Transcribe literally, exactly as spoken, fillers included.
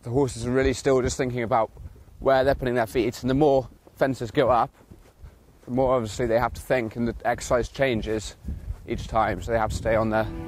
the horses are really still just thinking about where they're putting their feet, and the more fences go up, the more obviously they have to think, and the exercise changes each time, so they have to stay on their